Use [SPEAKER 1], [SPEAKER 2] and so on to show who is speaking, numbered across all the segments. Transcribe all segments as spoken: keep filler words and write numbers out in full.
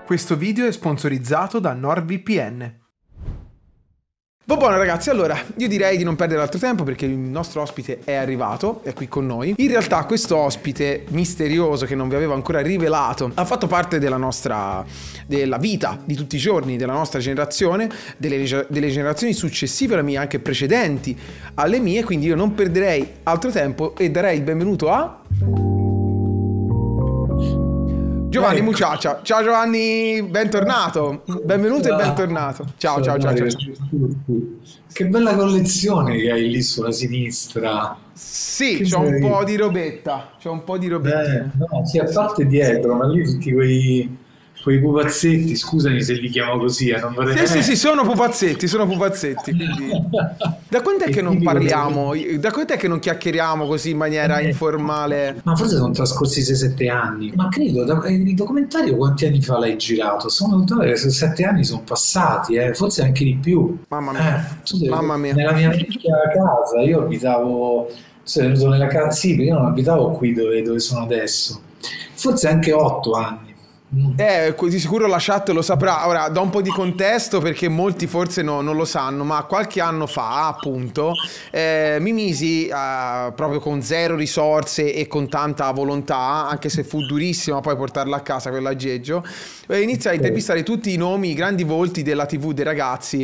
[SPEAKER 1] Questo video è sponsorizzato da NordVPN. Va buono ragazzi, allora io direi di non perdere altro tempo perché il nostro ospite è arrivato, è qui con noi. In realtà questo ospite misterioso che non vi avevo ancora rivelato ha fatto parte della nostra, della vita di tutti i giorni, della nostra generazione, delle, delle generazioni successive alla mia, anche precedenti alle mie, quindi io non perderei altro tempo e darei il benvenuto a... Giovanni
[SPEAKER 2] Ecco.
[SPEAKER 1] Muciaccia. Ciao Giovanni, bentornato. Benvenuto e bentornato. Ciao, ciao, ciao, ciao, ciao.
[SPEAKER 2] Che bella collezione che hai lì sulla sinistra.
[SPEAKER 1] Sì,
[SPEAKER 2] Che
[SPEAKER 1] c'ho un
[SPEAKER 2] sei?
[SPEAKER 1] po' di robetta. C'ho un po' di
[SPEAKER 2] Eh,
[SPEAKER 1] robettine.
[SPEAKER 2] no, sì, a parte dietro, ma lì tutti quei, quei pupazzetti, scusami se li chiamo così, eh, non vorrei...
[SPEAKER 1] Sì, sì, sì, sono pupazzetti, sono pupazzetti. Quindi... Da quant'è
[SPEAKER 2] È
[SPEAKER 1] che non
[SPEAKER 2] tipico
[SPEAKER 1] parliamo?
[SPEAKER 2] del-
[SPEAKER 1] Da quant'è che non chiacchieriamo così in maniera
[SPEAKER 2] Eh,
[SPEAKER 1] informale?
[SPEAKER 2] Ma forse sono trascorsi sei sette anni. Ma credo, da, eh, il documentario quanti anni fa l'hai girato? Sono che sette anni sono passati, eh, forse anche di più.
[SPEAKER 1] Mamma mia,
[SPEAKER 2] Eh, tu sei-
[SPEAKER 1] mamma mia.
[SPEAKER 2] nella mia vecchia casa, io abitavo, sono venuto nella casa, sì, perché io non abitavo qui dove, dove sono adesso. Forse anche otto anni. Mm.
[SPEAKER 1] Eh, di sicuro la chat lo saprà. Ora, do un po' di contesto perché molti forse no- non lo sanno, ma qualche anno fa, appunto, eh, mi misi eh, proprio con zero risorse e con tanta volontà, anche se fu durissima poi portarla a casa quell'aggeggio, eh, iniziai a intervistare tutti i nomi, i grandi volti della tivù dei ragazzi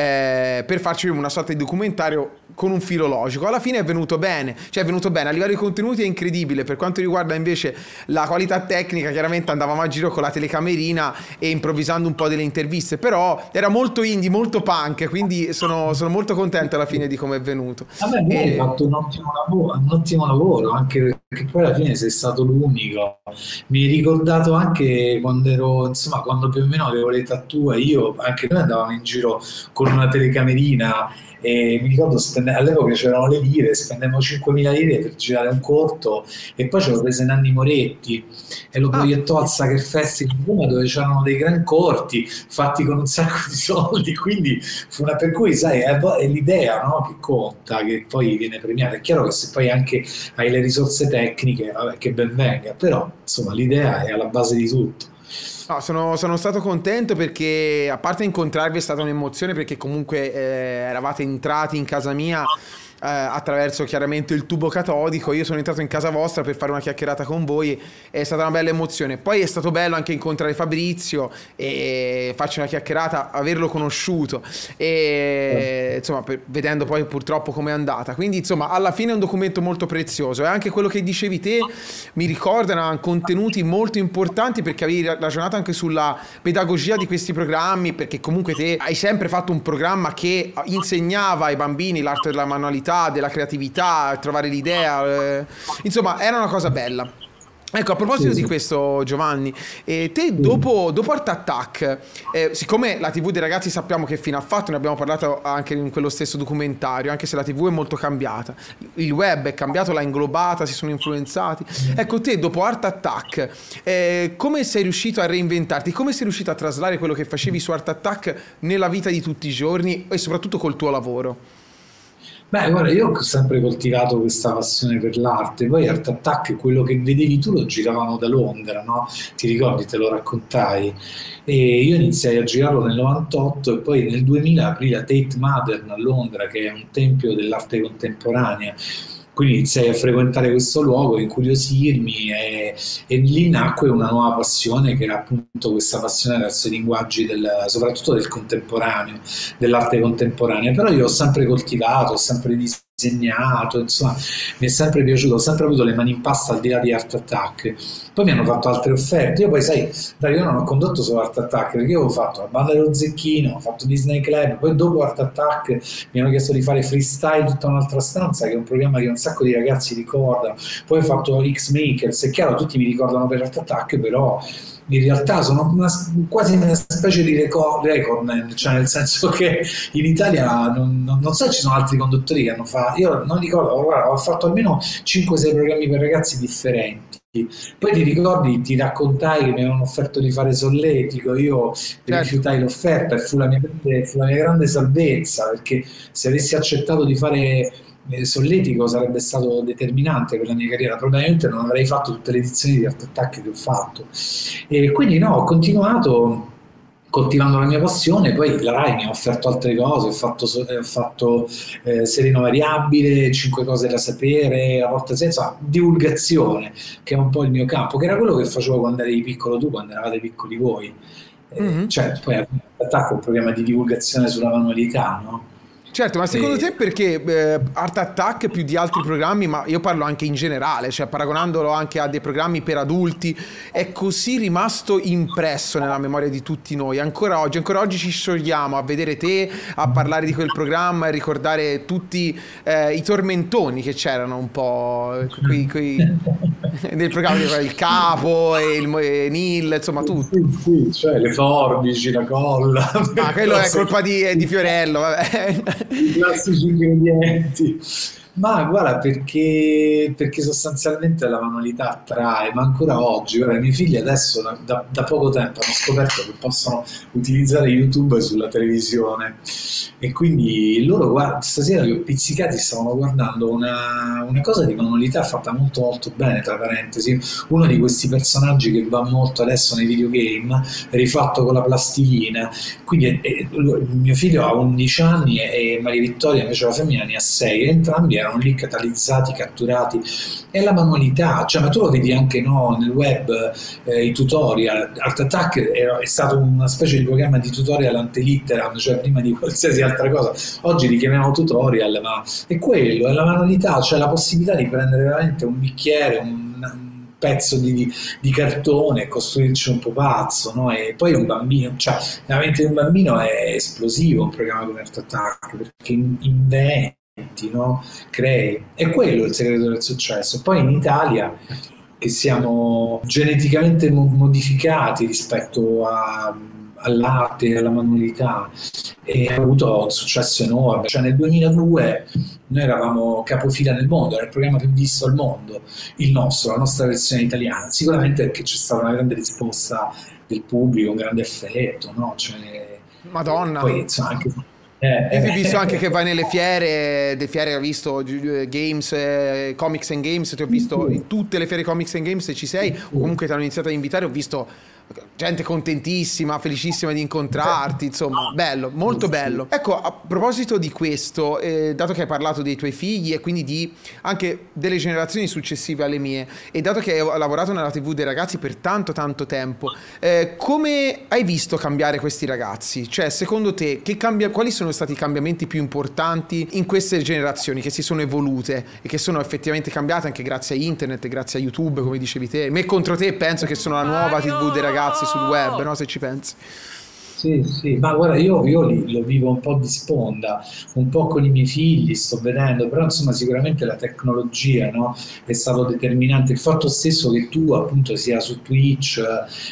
[SPEAKER 1] eh, per farci una sorta di documentario con un filo logico. Alla fine è venuto bene, cioè è venuto bene a livello di contenuti, è incredibile. Per quanto riguarda invece la qualità tecnica, chiaramente andavamo a giro con la telecamerina e improvvisando un po' delle interviste, però era molto indie, molto punk, quindi sono, sono molto contento alla fine di come è venuto.
[SPEAKER 2] Vabbè, tu hai
[SPEAKER 1] E...
[SPEAKER 2] fatto un ottimo lavoro, un ottimo lavoro, anche perché poi alla fine sei stato l'unico. Mi hai ricordato anche quando ero, insomma, quando più o meno avevo l'età tua, io, anche noi andavamo in giro con una telecamerina e mi ricordo spende- all'epoca c'erano le lire, spendevamo cinquemila lire per girare un corto e poi ce l'ho preso Nanni Moretti e lo
[SPEAKER 1] Ah,
[SPEAKER 2] proiettò al Sacher Festival di Roma dove c'erano dei gran corti fatti con un sacco di soldi, quindi fu una, per cui sai, è, è l'idea, no, che conta, che poi viene premiata. È chiaro che se poi anche hai le risorse tecniche, vabbè, che ben venga, però insomma l'idea è alla base di tutto.
[SPEAKER 1] no, sono, sono stato contento perché a parte incontrarvi è stata un'emozione perché comunque eh, eravate entrati in casa mia eh, attraverso chiaramente il tubo catodico. Io sono entrato in casa vostra per fare una chiacchierata con voi, è stata una bella emozione. Poi è stato bello anche incontrare Fabrizio e farci una chiacchierata, averlo conosciuto e insomma per- vedendo poi purtroppo com'è andata. Quindi insomma alla fine è un documento molto prezioso e anche quello che dicevi te mi ricorda, erano contenuti molto importanti perché avevi ra- ragionato anche sulla pedagogia di questi programmi, perché comunque te hai sempre fatto un programma che insegnava ai bambini l'arte della manualità, della creatività, trovare l'idea, eh. Insomma era una cosa bella. Ecco, a proposito
[SPEAKER 2] Sì,
[SPEAKER 1] di
[SPEAKER 2] sì.
[SPEAKER 1] questo, Giovanni, eh, te
[SPEAKER 2] Sì.
[SPEAKER 1] dopo, dopo Art Attack, eh, siccome la tivù dei ragazzi sappiamo che fine ha fatto, ne abbiamo parlato anche in quello stesso documentario, anche se la tivù è molto cambiata, il web è cambiato, l'ha inglobata, si sono influenzati. Ecco, te dopo Art Attack, eh, come sei riuscito a reinventarti? Come sei riuscito a traslare quello che facevi su Art Attack nella vita di tutti i giorni e soprattutto col tuo lavoro?
[SPEAKER 2] Beh, guarda, io ho sempre coltivato questa passione per l'arte, poi Art Attack, quello che vedevi tu lo giravano da Londra, no? Ti ricordi, te lo raccontai? E io iniziai a girarlo nel novantotto e poi nel duemila aprì la Tate Modern a Londra, che è un tempio dell'arte contemporanea. Quindi iniziai a frequentare questo luogo, a incuriosirmi e, e lì nacque una nuova passione che era appunto questa passione verso i linguaggi del, soprattutto del contemporaneo, dell'arte contemporanea. Però io ho sempre coltivato, ho sempre disegnato, insomma, mi è sempre piaciuto, ho sempre avuto le mani in pasta al di là di Art Attack. Poi mi hanno fatto altre offerte. Io poi, sai, dai, io non ho condotto solo Art Attack, perché io avevo fatto la banda dello Zecchino, ho fatto Disney Club, poi dopo Art Attack mi hanno chiesto di fare freestyle tutta un'altra stanza, che è un programma che un sacco di ragazzi ricordano. Poi ho fatto X-Makers, è chiaro, tutti mi ricordano per Art Attack, però in realtà sono una, quasi una specie di record, recordman, cioè nel senso che in Italia non, non, non so se ci sono altri conduttori che hanno fatto, io non ricordo, guarda, ho fatto almeno cinque sei programmi per ragazzi differenti. Poi ti ricordi, ti raccontai che mi avevano offerto di fare Solletico, io
[SPEAKER 1] Certo.
[SPEAKER 2] rifiutai l'offerta e fu la mia, grande- fu la mia grande salvezza, perché se avessi accettato di fare eh, solletico sarebbe stato determinante per la mia carriera, probabilmente non avrei fatto tutte le edizioni di Art Attack che ho fatto. E quindi no, ho continuato coltivando la mia passione, poi la Rai mi ha offerto altre cose, ho fatto, so- eh, ho fatto eh, Sereno Variabile, Cinque cose da sapere, La porta senza, divulgazione, che è un po' il mio campo, che era quello che facevo quando eri piccolo tu, quando eravate piccoli voi. Eh,
[SPEAKER 1] Mhm.
[SPEAKER 2] cioè, poi attacco un programma di divulgazione sulla manualità, no?
[SPEAKER 1] Certo, ma secondo
[SPEAKER 2] E-
[SPEAKER 1] te perché eh, Art Attack più di altri programmi, ma io parlo anche in generale, cioè paragonandolo anche a dei programmi per adulti, è così rimasto impresso nella memoria di tutti noi, ancora oggi, ancora oggi ci sciogliamo a vedere te, a parlare di quel programma e ricordare tutti eh, i tormentoni che c'erano un po' quei, quei- nel programma, il capo e il e Neil, insomma tutto.
[SPEAKER 2] Sì, sì, cioè le forbici, la colla,
[SPEAKER 1] Ma quello è
[SPEAKER 2] cose,
[SPEAKER 1] colpa di, di Fiorello, vabbè.
[SPEAKER 2] i classici ingredienti. Ma guarda, perché, perché sostanzialmente la manualità attrae, ma ancora oggi, guarda, i miei figli adesso da, da- da poco tempo hanno scoperto che possono utilizzare YouTube sulla televisione e quindi loro, guarda, stasera li ho pizzicati, stavano guardando una, una cosa di manualità fatta molto molto bene, tra parentesi, uno di questi personaggi che va molto adesso nei videogame, rifatto con la plastilina, quindi eh, eh, il mio figlio ha undici anni e, e Maria Vittoria invece la femmina ne ha sei, e entrambi erano lì catalizzati, catturati. È la manualità, cioè, ma tu lo vedi anche no, nel web, eh, i tutorial. Art Attack è, è stato una specie di programma di tutorial ante litteram, cioè prima di qualsiasi altra cosa. Oggi li chiamiamo tutorial, ma è quello, è la manualità, cioè la possibilità di prendere veramente un bicchiere, un, un pezzo di, di, di cartone e costruirci un pupazzo, no? E poi un bambino, cioè la mente di un bambino è esplosivo un programma come Art Attack perché in- inventi, no? Crei. È quello il segreto del successo. Poi in Italia che siamo geneticamente mo- modificati rispetto a- all'arte e alla manualità e ha avuto un successo enorme. Cioè nel duemiladue noi eravamo capofila nel mondo, era il programma più visto al mondo, il nostro, la nostra versione italiana. Sicuramente perché c'è stata una grande risposta del pubblico, un grande affetto, no? Cioè, e
[SPEAKER 1] Madonna.
[SPEAKER 2] poi insomma anche... eh,
[SPEAKER 1] Io ti ho visto anche
[SPEAKER 2] eh,
[SPEAKER 1] che vai nelle fiere, le fiere ho visto eh, Games, eh, Comics and Games, ti ho visto in tutte le fiere Comics and Games se ci sei, o comunque ti hanno iniziato a invitare, ho visto gente contentissima, felicissima di incontrarti, insomma, bello, molto bello. Ecco, a proposito di questo, eh, dato che hai parlato dei tuoi figli e quindi di anche delle generazioni successive alle mie, e dato che hai lavorato nella T V dei ragazzi per tanto tanto tempo, eh, come hai visto cambiare questi ragazzi? Cioè, secondo te, che cambia, quali sono stati i cambiamenti più importanti in queste generazioni che si sono evolute e che sono effettivamente cambiate anche grazie a internet, grazie a YouTube, come dicevi te? Me contro te penso che sono la nuova T V dei ragazzi sul web, no? Se ci pensi.
[SPEAKER 2] sì, sì, ma guarda, io, io li- lo vivo un po' di sponda, un po' con i miei figli, sto vedendo, però insomma sicuramente la tecnologia, no, è stato determinante. Il fatto stesso che tu appunto sia su Twitch,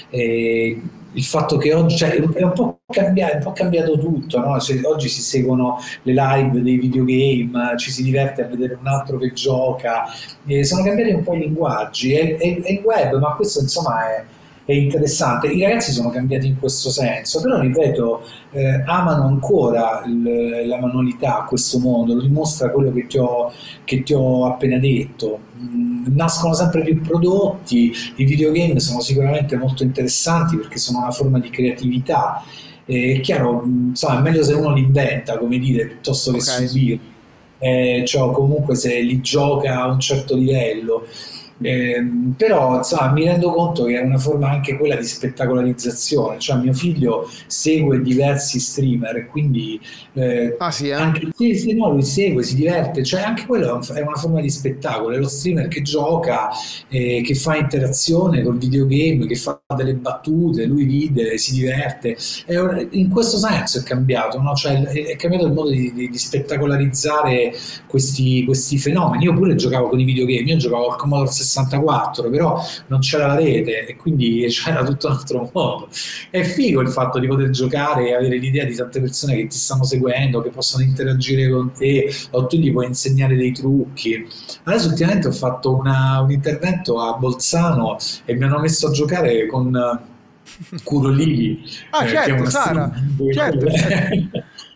[SPEAKER 2] eh, il fatto che oggi, cioè, è un po' cambiato, è un po' cambiato tutto, no? Cioè, oggi si seguono le live dei videogame, ci si diverte a vedere un altro che gioca, eh, sono cambiati un po' i linguaggi, è, è- è il web, ma questo insomma è è interessante. I ragazzi sono cambiati in questo senso, però ripeto, eh, amano ancora il- la manualità, questo mondo, lo dimostra quello che ti ho, che ti ho appena detto. Mm, nascono sempre più prodotti, i videogame sono sicuramente molto interessanti perché sono una forma di creatività. Eh, È chiaro, mm, insomma, è meglio se uno li inventa, come dire, piuttosto che
[SPEAKER 1] Ok.
[SPEAKER 2] subirli, eh, cioè, comunque se li gioca a un certo livello. Ehm, però insomma, mi rendo conto che è una forma anche quella di spettacolarizzazione, cioè mio figlio segue diversi streamer e quindi eh,
[SPEAKER 1] Ah sì, eh?
[SPEAKER 2] anche sì, sì, no, lui segue, si diverte, cioè anche quello è un- è una forma di spettacolo, è lo streamer che gioca, eh, che fa interazione col videogame, che fa delle battute, lui ride, si diverte. È un- in questo senso è cambiato, no? Cioè, è, è cambiato il modo di, di- di spettacolarizzare questi, questi fenomeni. Io pure giocavo con i videogame, io giocavo al Commodore sessantaquattro, però non c'era la rete e quindi c'era tutto un altro modo. È figo il fatto di poter giocare e avere l'idea di tante persone che ti stanno seguendo, che possono interagire con te, o tu gli puoi insegnare dei trucchi. Adesso ultimamente ho fatto una- un intervento a Bolzano e mi hanno messo a giocare con eh, Curolivi,
[SPEAKER 1] Ah
[SPEAKER 2] eh, che è
[SPEAKER 1] certo,
[SPEAKER 2] una
[SPEAKER 1] Sara,
[SPEAKER 2] streamer.
[SPEAKER 1] certo, certo.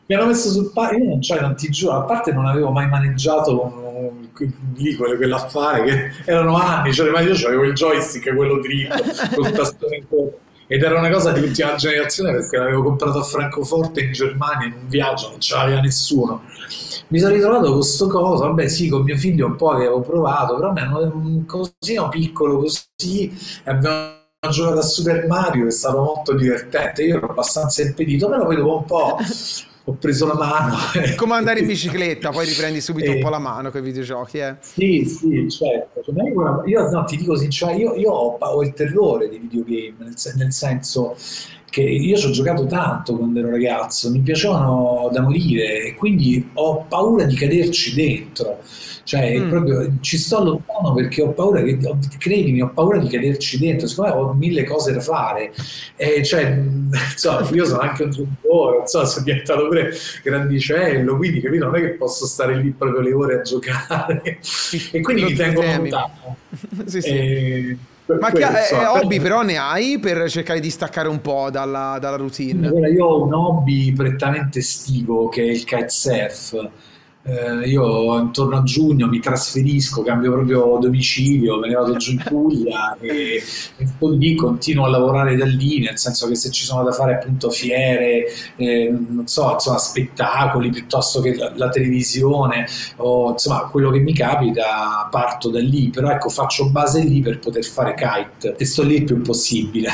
[SPEAKER 2] mi hanno messo sul palco, io non, cioè, non ti giuro, a parte non avevo mai maneggiato un- un- lì quelle- quell'affare, che erano anni, cioè, ma io avevo il joystick, quello dritto, col tastone in corpo. Ed era una cosa di ultima generazione perché l'avevo comprato a Francoforte in Germania in un viaggio, non ce l'aveva nessuno. Mi sono ritrovato con sto coso, vabbè sì, con mio figlio un po' avevo provato, però mi hanno un cosino piccolo così e abbiamo giocato a Super Mario, è stato molto divertente, io ero abbastanza impedito, però poi dopo un po' ho preso la mano
[SPEAKER 1] È come andare in
[SPEAKER 2] e,
[SPEAKER 1] bicicletta, poi riprendi subito un po'
[SPEAKER 2] e-
[SPEAKER 1] la mano con i videogiochi, eh.
[SPEAKER 2] sì, sì, certo. Cioè, ma io, guarda, io, no, ti dico sinceramente, io, io ho, pa- ho il terrore dei videogame, nel, sen- nel senso che io ci ho giocato tanto quando ero ragazzo, mi piacevano da morire e quindi ho paura di caderci dentro. Cioè,
[SPEAKER 1] Mm.
[SPEAKER 2] proprio ci sto lontano perché ho paura che, ho- credimi, ho paura di caderci dentro, siccome ho mille cose da fare. E cioè, mh, insomma, io sono anche un giocatore, non so, sono diventato pure grandicello, quindi capito, non è che posso stare lì proprio le ore a giocare
[SPEAKER 1] Ti-
[SPEAKER 2] e quindi
[SPEAKER 1] lo
[SPEAKER 2] mi tengo
[SPEAKER 1] temi.
[SPEAKER 2] lontano.
[SPEAKER 1] Sì, sì.
[SPEAKER 2] E, que-
[SPEAKER 1] Ma che
[SPEAKER 2] que-
[SPEAKER 1] eh,
[SPEAKER 2] insomma, però,
[SPEAKER 1] hobby però ne hai per cercare di staccare un po' dalla, dalla routine?
[SPEAKER 2] guarda, io ho un hobby prettamente estivo che è il kitesurf. Eh, io intorno a giugno mi trasferisco, cambio proprio domicilio, me ne vado giù in Puglia e, e poi lì continuo a lavorare da lì, nel senso che se ci sono da fare appunto fiere, eh, non so, insomma, spettacoli piuttosto che la, la televisione o insomma quello che mi capita parto da lì, però ecco faccio base lì per poter fare kite e sto lì il più possibile.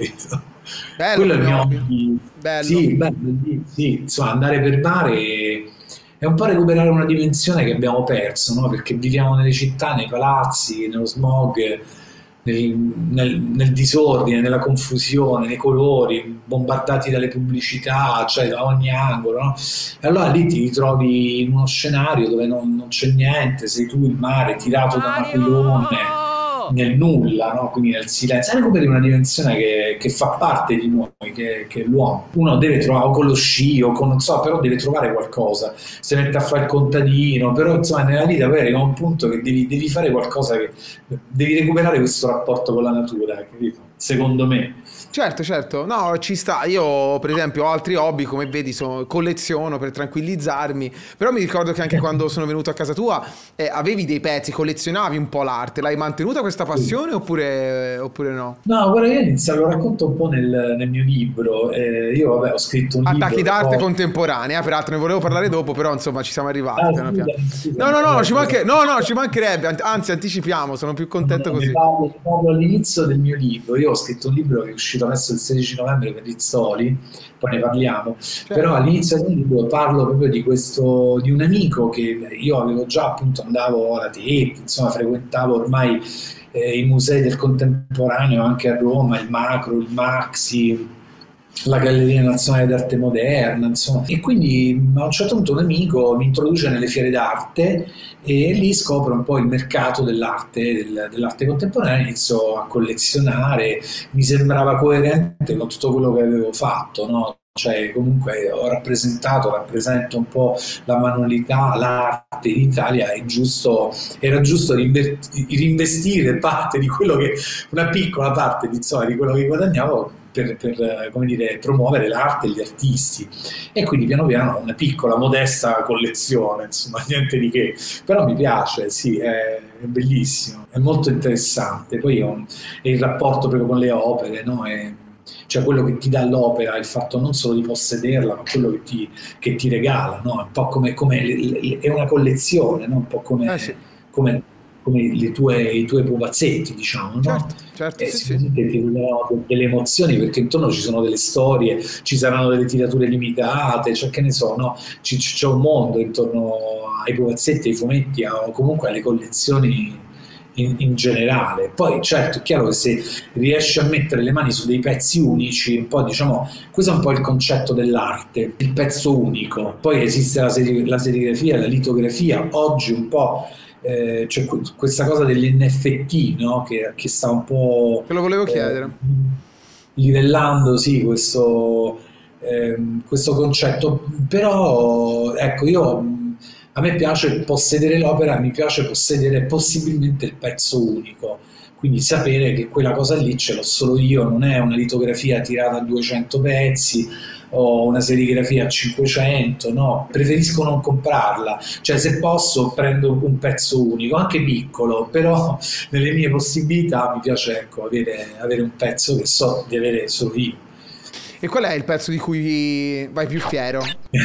[SPEAKER 1] Bello
[SPEAKER 2] Quello è il
[SPEAKER 1] come
[SPEAKER 2] mio
[SPEAKER 1] hobby.
[SPEAKER 2] hobby.
[SPEAKER 1] Bello.
[SPEAKER 2] Sì, bello, sì, sì, insomma, andare per mare è un po' recuperare una dimensione che abbiamo perso, no? Perché viviamo nelle città, nei palazzi, nello smog, nel, nel- nel disordine, nella confusione, nei colori, bombardati dalle pubblicità, cioè da ogni angolo, no? E allora lì ti ritrovi in uno scenario dove non, non c'è niente, sei tu il mare tirato da un aquilone
[SPEAKER 1] Mario!
[SPEAKER 2] nel nulla, no? Quindi nel silenzio, e recuperi una dimensione che, che fa parte di noi, che, che è l'uomo. Uno deve trovare, o con lo sci, o con non so, però deve trovare qualcosa, si mette a fare il contadino, però insomma nella vita poi arriva un punto che devi, devi fare qualcosa, che devi recuperare questo rapporto con la natura, capito? Secondo me.
[SPEAKER 1] Certo, certo, no, ci sta. Io, per esempio, ho altri hobby, come vedi, so- colleziono per tranquillizzarmi. Però mi ricordo che anche quando sono venuto a casa tua, eh, avevi dei pezzi, collezionavi un po' l'arte. L'hai mantenuta questa
[SPEAKER 2] Sì.
[SPEAKER 1] passione oppure, oppure no?
[SPEAKER 2] No, guarda, io inizio, lo racconto un po' nel, nel mio libro. Eh, io, vabbè, ho scritto un libro
[SPEAKER 1] Attacchi
[SPEAKER 2] da
[SPEAKER 1] d'arte
[SPEAKER 2] poco.
[SPEAKER 1] contemporanea, peraltro ne volevo parlare dopo, però insomma ci siamo arrivati
[SPEAKER 2] Ah,
[SPEAKER 1] piano piano.
[SPEAKER 2] scusami,
[SPEAKER 1] No,
[SPEAKER 2] scusami,
[SPEAKER 1] no, no, ci
[SPEAKER 2] allora,
[SPEAKER 1] manche- no, no, ci mancherebbe, an- anzi anticipiamo, sono più
[SPEAKER 2] no,
[SPEAKER 1] contento
[SPEAKER 2] no, ne
[SPEAKER 1] così.
[SPEAKER 2] parlo, ne parlo all'inizio del mio libro. Io ho scritto un libro che è uscito adesso il sedici novembre per Rizzoli, poi ne parliamo. Però
[SPEAKER 1] Certo.
[SPEAKER 2] all'inizio del libro parlo proprio di questo, di un amico che io avevo già appunto andavo alla T E P, insomma, frequentavo ormai eh, i musei del contemporaneo anche a Roma, il Macro, il Maxi, la Galleria Nazionale d'Arte Moderna, insomma. E quindi a un certo punto un amico mi introduce nelle fiere d'arte e lì scopro un po' il mercato dell'arte, del- dell'arte contemporanea, inizio a collezionare, mi sembrava coerente con tutto quello che avevo fatto, no? Cioè, comunque ho rappresentato, rappresento un po' la manualità, l'arte in Italia, è giusto, era giusto rinver- rinvestire parte di quello che, una piccola parte di, insomma, di quello che guadagnavo per, per, eh, come dire, promuovere l'arte e gli artisti. E quindi piano piano una piccola, modesta collezione, insomma, niente di che. Però mi piace, sì, è, è bellissimo, è molto interessante. Poi ho- è il rapporto proprio con le opere, no? È- cioè quello che ti dà l'opera, il fatto non solo di possederla, ma quello che ti, che ti regala, no? Un po' come, come le- le- è una collezione, no? Un po'
[SPEAKER 1] Eh
[SPEAKER 2] come,
[SPEAKER 1] sì,
[SPEAKER 2] come, come le tue, i tuoi pupazzetti, diciamo, no?
[SPEAKER 1] certo, certo,
[SPEAKER 2] E
[SPEAKER 1] sì, sì.
[SPEAKER 2] sicuramente ti danno delle emozioni perché intorno ci sono delle storie, ci saranno delle tirature limitate, cioè che ne so, no? Ci- ci- c'è un mondo intorno ai pupazzetti, ai fumetti, a- o comunque alle collezioni in, in generale. Poi certo è chiaro che se riesci a mettere le mani su dei pezzi unici, un po' diciamo, questo è un po' il concetto dell'arte, il pezzo unico. Poi esiste la, seri- la serigrafia, la litografia, oggi un po' eh, c'è que- questa cosa degli N F T, no? Che, che sta un po'
[SPEAKER 1] Te lo volevo
[SPEAKER 2] eh,
[SPEAKER 1] chiedere.
[SPEAKER 2] livellando, sì, questo, ehm, questo concetto. Però ecco, io mh, a me piace possedere l'opera, mi piace possedere possibilmente il pezzo unico, quindi sapere che quella cosa lì ce l'ho solo io, non è una litografia tirata a duecento pezzi o una serigrafia a cinquecento, no, preferisco non comprarla, cioè se posso prendo un pezzo unico, anche piccolo, però nelle mie possibilità mi piace, ecco, avere, avere un pezzo che so di avere solo io.
[SPEAKER 1] E qual è il pezzo di cui vai più fiero?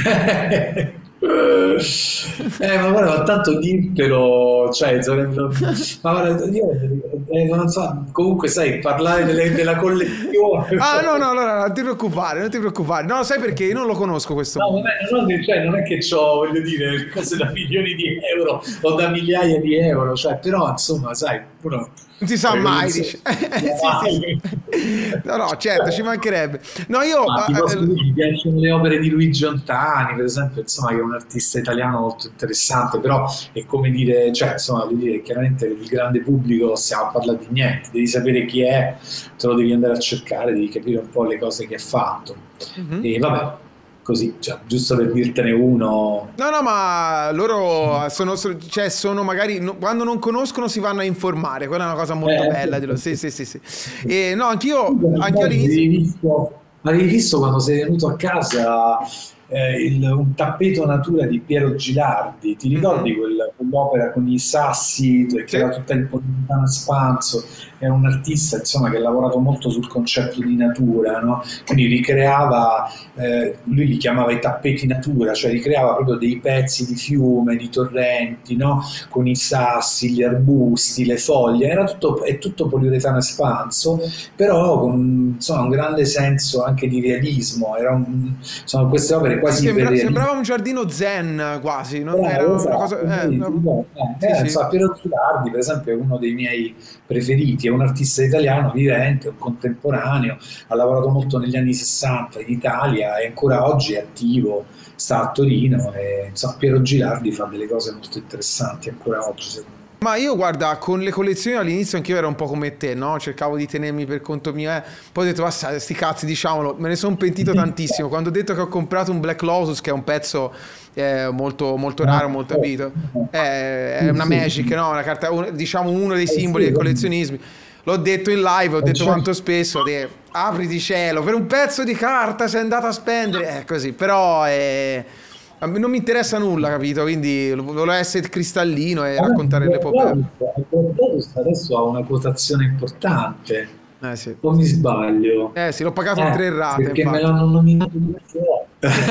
[SPEAKER 2] Eh, ma guarda, ma tanto dirtelo, cioè, sarebbe... ma guarda, io eh, non so, comunque sai, parlare delle- della collezione.
[SPEAKER 1] Ah, no, no, allora non ti preoccupare, non ti preoccupare. No, sai perché? Io non lo conosco questo
[SPEAKER 2] No,
[SPEAKER 1] mondo.
[SPEAKER 2] vabbè, non, è, cioè, non è che ho, voglio dire, cose da milioni di euro o da migliaia di euro, cioè, però, insomma, sai, uno...
[SPEAKER 1] Non si sa
[SPEAKER 2] le
[SPEAKER 1] mai,
[SPEAKER 2] collezioni-
[SPEAKER 1] dici. Sì, sì, sì. No, no, certo, ci mancherebbe. No, io...
[SPEAKER 2] Ma ti posso
[SPEAKER 1] eh,
[SPEAKER 2] dire, mi piacciono le opere di Luigi Ontani, per esempio, insomma, che è un artista italiano molto interessante, però è come dire, cioè, insomma, voglio dire, chiaramente il grande pubblico stiamo a parlare di niente, devi sapere chi è, te lo devi andare a cercare, devi capire un po' le cose che ha fatto.
[SPEAKER 1] mhm.
[SPEAKER 2] E vabbè, così, cioè, giusto per dirtene uno.
[SPEAKER 1] No, no, ma loro sono, so- cioè, sono magari, no- quando non conoscono si vanno a informare, quella è una cosa molto
[SPEAKER 2] Eh,
[SPEAKER 1] bella. Dirlo. Sì, sì, sì, sì. E no, anch'io, anch'io all'inizio...
[SPEAKER 2] Avevi visto, avevi visto quando sei venuto a casa eh, il- un tappeto natura di Piero Gilardi, ti ricordi
[SPEAKER 1] Mhm.
[SPEAKER 2] quel- quell'opera con i sassi che
[SPEAKER 1] Sì.
[SPEAKER 2] era tutta in poliuretano espanso? Era un artista insomma, che ha lavorato molto sul concetto di natura, no? Quindi ricreava, eh, lui li chiamava i tappeti natura, cioè ricreava proprio dei pezzi di fiume, di torrenti, no? Con i sassi, gli arbusti, le foglie, era tutto, è tutto poliuretano espanso, però con insomma, un grande senso anche di realismo. Era un, insomma, queste opere
[SPEAKER 1] Sì,
[SPEAKER 2] quasi
[SPEAKER 1] sembra-
[SPEAKER 2] iperrealistiche.
[SPEAKER 1] sembrava un giardino zen quasi, non era
[SPEAKER 2] Bravo,
[SPEAKER 1] una cosa...
[SPEAKER 2] esatto,
[SPEAKER 1] Eh,
[SPEAKER 2] vedi,
[SPEAKER 1] no.
[SPEAKER 2] no, eh,
[SPEAKER 1] Sì,
[SPEAKER 2] eh,
[SPEAKER 1] sì.
[SPEAKER 2] insomma, Piero Gilardi, per esempio, è uno dei miei preferiti, è un artista italiano vivente, un contemporaneo, ha lavorato molto negli anni sessanta in Italia e ancora oggi è attivo, sta a Torino e insomma, Piero Gilardi fa delle cose molto interessanti ancora oggi, secondo me.
[SPEAKER 1] Ma io guarda, con le collezioni all'inizio anch'io ero un po' come te, no? Cercavo di tenermi per conto mio, eh. Poi ho detto, basta, sti cazzi, diciamolo, me ne sono pentito tantissimo. Quando ho detto che ho comprato un Black Lotus, che è un pezzo eh, molto, molto
[SPEAKER 2] Ah,
[SPEAKER 1] raro, molto
[SPEAKER 2] oh,
[SPEAKER 1] abito,
[SPEAKER 2] oh,
[SPEAKER 1] è, è
[SPEAKER 2] sì,
[SPEAKER 1] una
[SPEAKER 2] sì,
[SPEAKER 1] Magic, no? Una carta, un- diciamo uno dei
[SPEAKER 2] eh,
[SPEAKER 1] simboli del
[SPEAKER 2] sì, come-
[SPEAKER 1] collezionismo. L'ho detto in live, ho
[SPEAKER 2] eh,
[SPEAKER 1] detto
[SPEAKER 2] certo.
[SPEAKER 1] quanto spesso, de- apriti cielo, per un pezzo di carta sei andato a spendere, è così, però eh, a me non mi interessa nulla, capito? Quindi volevo essere cristallino e
[SPEAKER 2] Vabbè,
[SPEAKER 1] raccontare
[SPEAKER 2] Black
[SPEAKER 1] l'epopea.
[SPEAKER 2] Lotus Black Lotus adesso ha una quotazione importante,
[SPEAKER 1] Eh sì.
[SPEAKER 2] o mi sbaglio?
[SPEAKER 1] Eh sì, l'ho pagato in
[SPEAKER 2] Eh,
[SPEAKER 1] tre rate,
[SPEAKER 2] perché me
[SPEAKER 1] infatti.
[SPEAKER 2] l'hanno nominato diverse volte.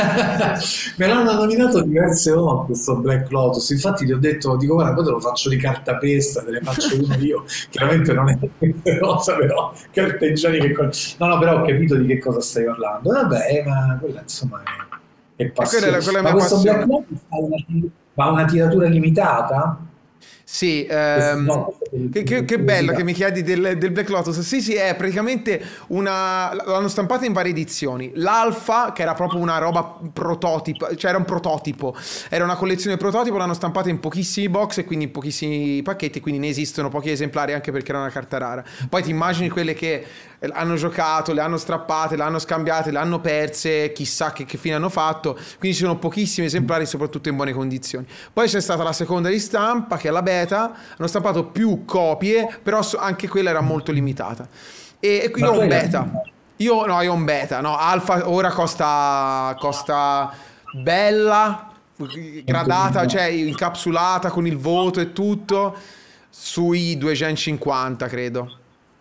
[SPEAKER 2] Me l'hanno nominato diverse volte questo Black Lotus. Infatti gli ho detto, dico guarda, poi te lo faccio di cartapesta, te ne faccio uno io. Chiaramente non è questa cosa, però carta igienica. e co- No, no, però ho capito di che cosa stai parlando. Vabbè, ma quella insomma è, è
[SPEAKER 1] E quella è
[SPEAKER 2] passione.
[SPEAKER 1] la, quella è la
[SPEAKER 2] Ma
[SPEAKER 1] mia
[SPEAKER 2] questo Black
[SPEAKER 1] passione.
[SPEAKER 2] Lotus ha una, ha una tiratura limitata?
[SPEAKER 1] Sì,
[SPEAKER 2] Questo,
[SPEAKER 1] ehm,
[SPEAKER 2] no, questa
[SPEAKER 1] che,
[SPEAKER 2] è
[SPEAKER 1] che-
[SPEAKER 2] per
[SPEAKER 1] che bello che
[SPEAKER 2] curiosità.
[SPEAKER 1] mi chiedi del, del Black Lotus. Sì, sì, è praticamente una... L'hanno stampata in varie edizioni. L'Alfa, che era proprio una roba prototipo, cioè era un prototipo, era una collezione prototipo, l'hanno stampata in pochissimi box e quindi in pochissimi pacchetti, quindi ne esistono pochi esemplari anche perché era una carta rara. Poi ti immagini quelle che eh, hanno giocato, le hanno strappate, le hanno scambiate, le hanno perse, chissà che, che fine hanno fatto. Quindi ci sono pochissimi esemplari, soprattutto in buone condizioni. Poi c'è stata la seconda ristampa, che è la beta, hanno stampato più copie, però so- anche quella era molto limitata. E, e qui
[SPEAKER 2] Ma
[SPEAKER 1] io ho
[SPEAKER 2] tu
[SPEAKER 1] un
[SPEAKER 2] hai la
[SPEAKER 1] beta.
[SPEAKER 2] prima?
[SPEAKER 1] Io no, io ho un beta, no, Alfa ora costa, costa bella, gradata, cioè
[SPEAKER 2] centocinquanta.
[SPEAKER 1] incapsulata con il voto e tutto, sui duecentocinquanta credo.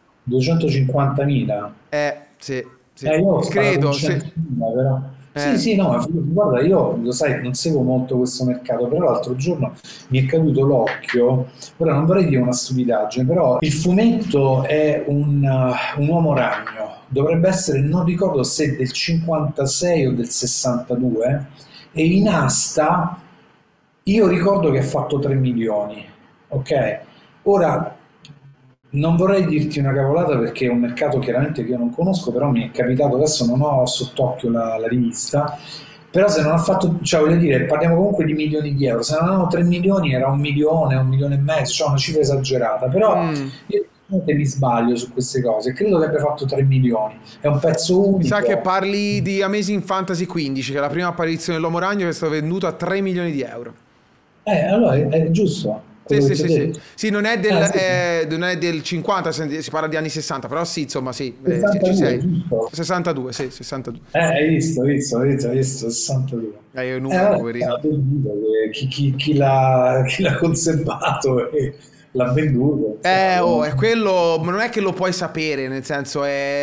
[SPEAKER 2] duecentocinquantamila.
[SPEAKER 1] Eh, sì, sì.
[SPEAKER 2] Eh, io ho sparato un
[SPEAKER 1] Credo, sì.
[SPEAKER 2] centinaio, però. Sì,
[SPEAKER 1] Eh.
[SPEAKER 2] sì, no, ma guarda, io lo sai, non seguo molto questo mercato, però l'altro giorno mi è caduto l'occhio, ora non vorrei dire una stupidaggine, però il fumetto è un, uh, un uomo ragno, dovrebbe essere, non ricordo se del cinquantasei o del sessantadue, e in asta io ricordo che ha fatto tre milioni, ok? Ora, non vorrei dirti una cavolata perché è un mercato chiaramente che io non conosco, però mi è capitato, adesso non ho sott'occhio la, la rivista, però se non ha fatto, cioè voglio dire, parliamo comunque di milioni di euro, se non hanno tre milioni era un milione, un milione e mezzo, cioè una cifra esagerata, però
[SPEAKER 1] Mm.
[SPEAKER 2] io che mi sbaglio su queste cose, credo che abbia fatto tre milioni, è un pezzo
[SPEAKER 1] Mi sa che
[SPEAKER 2] unico.
[SPEAKER 1] parli di Amazing Fantasy quindici, che è la prima apparizione dell'uomo ragno che è stato venduto a tre milioni di euro.
[SPEAKER 2] Eh, allora è, è giusto,
[SPEAKER 1] Sì,
[SPEAKER 2] quello che
[SPEAKER 1] sì,
[SPEAKER 2] ti ho
[SPEAKER 1] sì, sì.
[SPEAKER 2] detto?
[SPEAKER 1] Sì, non è del,
[SPEAKER 2] Eh, sì,
[SPEAKER 1] eh, non è del cinquanta, si si parla di anni sessanta, però sì, insomma, sì, eh, ci ci
[SPEAKER 2] sessantadue,
[SPEAKER 1] sei.
[SPEAKER 2] giusto?
[SPEAKER 1] sessantadue, sì, sessantadue.
[SPEAKER 2] Eh, hai visto, hai visto, hai visto, hai visto, sessantadue.
[SPEAKER 1] Eh, io i
[SPEAKER 2] Eh,
[SPEAKER 1] numeri,
[SPEAKER 2] vabbè,
[SPEAKER 1] poverino.
[SPEAKER 2] è del video che chi, chi- chi l'ha chi l'ha conservato e l'ha venduto, insomma,
[SPEAKER 1] Eh, oh,
[SPEAKER 2] lo-
[SPEAKER 1] è quello, ma non è che lo puoi sapere, nel senso,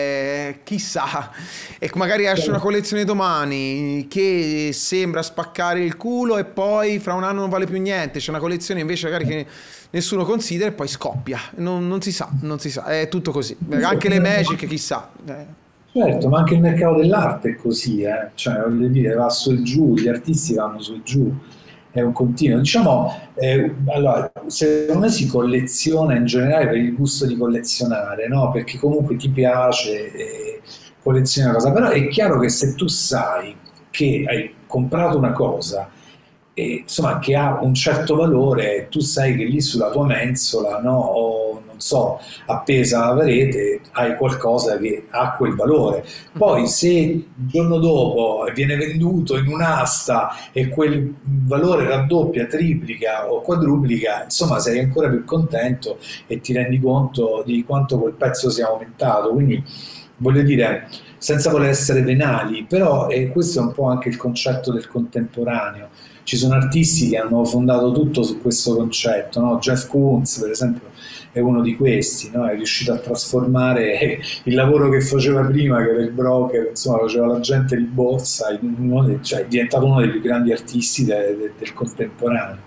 [SPEAKER 1] è chissà. E magari esce una collezione domani che sembra spaccare il culo e poi fra un anno non vale più niente. C'è una collezione invece magari che nessuno considera e poi scoppia. Non, non si sa, non si sa, è tutto così. Anche le Magic, chissà. Eh.
[SPEAKER 2] Certo, ma anche il mercato dell'arte è così, eh. Cioè, voglio dire, va su e giù, gli artisti vanno su e giù, è un continuo. Diciamo, eh, allora, secondo me si colleziona in generale per il gusto di collezionare, no? Perché comunque ti piace, eh, collezioni una cosa, però è chiaro che se tu sai che hai comprato una cosa e, insomma, che ha un certo valore, tu sai che lì sulla tua mensola, no? O non so, appesa alla parete, hai qualcosa che ha quel valore. Poi se il giorno dopo viene venduto in un'asta e quel valore raddoppia, triplica o quadruplica, insomma sei ancora più contento e ti rendi conto di quanto quel pezzo sia aumentato. Quindi voglio dire, senza voler essere venali, però eh, questo è un po' anche il concetto del contemporaneo. Ci sono artisti che hanno fondato tutto su questo concetto, no? Jeff Koons, per esempio, è uno di questi, no? È riuscito a trasformare il lavoro che faceva prima, che era il broker, insomma, faceva l'agente di borsa, in uno dei- cioè, è diventato uno dei più grandi artisti de- de- del contemporaneo.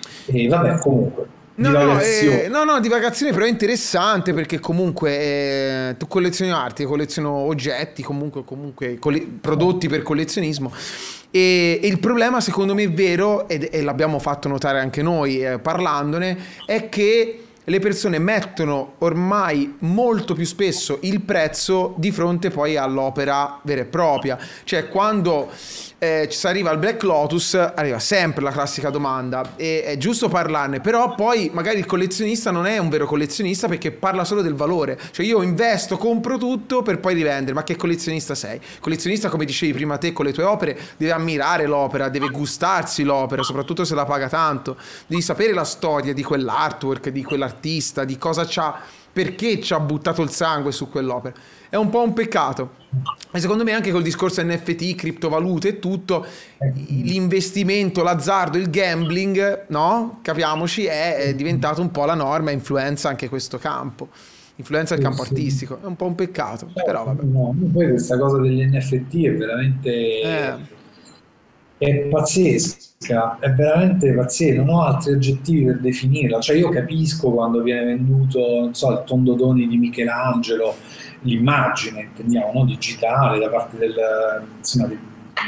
[SPEAKER 2] E vabbè, comunque,
[SPEAKER 1] No, no,
[SPEAKER 2] divagazione.
[SPEAKER 1] eh, no, no, divagazione però è interessante perché comunque eh, tu collezioni arti, io colleziono oggetti, comunque, comunque colle- prodotti per collezionismo e, e il problema secondo me è vero, ed- e l'abbiamo fatto notare anche noi eh, parlandone, è che le persone mettono ormai molto più spesso il prezzo di fronte poi all'opera vera e propria. Cioè quando eh, ci si arriva al Black Lotus arriva sempre la classica domanda e è giusto parlarne, però poi magari il collezionista non è un vero collezionista perché parla solo del valore. Cioè io investo, compro tutto per poi rivendere, ma che collezionista sei? Il collezionista, come dicevi prima te con le tue opere, deve ammirare l'opera, deve gustarsi l'opera, soprattutto se la paga tanto, devi sapere la storia di quell'artwork, di quell'artista, di cosa c'ha, perché ci ha buttato il sangue su quell'opera. È un po' un peccato. E secondo me anche col discorso N F T, criptovalute e tutto, l'investimento, l'azzardo, il gambling, no? Capiamoci, è, è diventato un po' la norma e influenza anche questo campo. Influenza il
[SPEAKER 2] Sì,
[SPEAKER 1] campo
[SPEAKER 2] sì.
[SPEAKER 1] artistico. È un po' un peccato, però
[SPEAKER 2] Certo,
[SPEAKER 1] vabbè.
[SPEAKER 2] no, no. Poi questa cosa degli N F T è
[SPEAKER 1] Eh,
[SPEAKER 2] veramente è pazzesca, è veramente pazzesca, non ho altri aggettivi per definirla. Cioè io capisco quando viene venduto, non so, il tondodoni di Michelangelo, l'immagine, intendiamo, no? Digitale da parte del, insomma, del-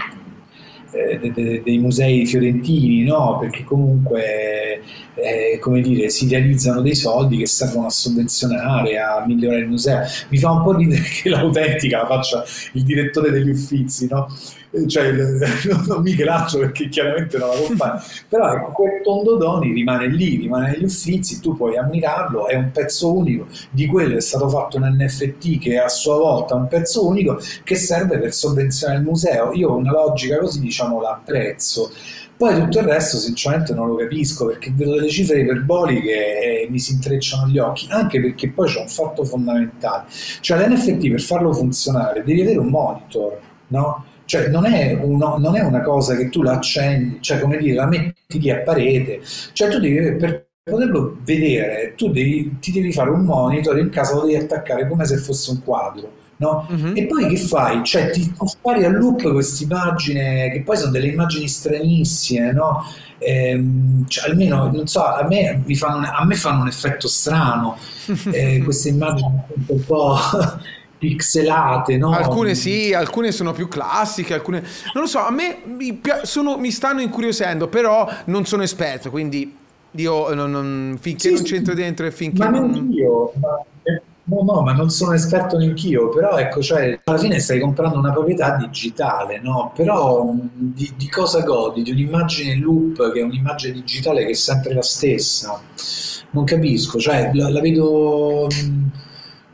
[SPEAKER 2] eh, de- de- dei musei fiorentini, no? Perché comunque, eh, come dire, si realizzano dei soldi che servono a sovvenzionare, a migliorare il museo. Mi fa un po' ridere che l'autentica la faccia il direttore degli Uffizi, no? Eh, Cioè, il- non Michelangelo perché chiaramente non la può fare, però ecco, quel tondodoni rimane lì, rimane negli Uffizi, tu puoi ammirarlo, è un pezzo unico, di quello è stato fatto un N F T che è a sua volta un pezzo unico che serve per sovvenzionare il museo. Io una logica così, diciamo, la apprezzo. Poi tutto il resto sinceramente non lo capisco perché vedo delle cifre iperboliche e mi si intrecciano gli occhi, anche perché poi c'è un fatto fondamentale, cioè l'N F T per farlo funzionare devi avere un monitor, no? Cioè non è, uno- non è una cosa che tu la accendi, cioè come dire, la metti lì a parete, cioè tu devi, per poterlo vedere, tu devi, ti devi fare un monitor, in casa lo devi attaccare come se fosse un quadro, no? E
[SPEAKER 1] mhm.
[SPEAKER 2] poi che fai? Cioè ti, ti spari a loop queste immagini, che poi sono delle immagini stranissime, no? Ehm, cioè, almeno, non so, a me, mi fanno, un- a me fanno un effetto strano, eh, queste immagini appunto un po' pixelate, no?
[SPEAKER 1] Alcune sì, alcune sono più classiche, alcune... Non lo so, a me mi, pia- sono- mi stanno incuriosendo, però non sono esperto, quindi io non- non- finché
[SPEAKER 2] Sì,
[SPEAKER 1] non
[SPEAKER 2] sì,
[SPEAKER 1] c'entro dentro e finché
[SPEAKER 2] ma
[SPEAKER 1] non...
[SPEAKER 2] neanch'io, ma, eh, no, no, ma non sono esperto neanch'io, però ecco, cioè, alla fine stai comprando una proprietà digitale, no? Però mh, di, di cosa godi? Di un'immagine in loop che è un'immagine digitale che è sempre la stessa. Non capisco, cioè la, la vedo, mh,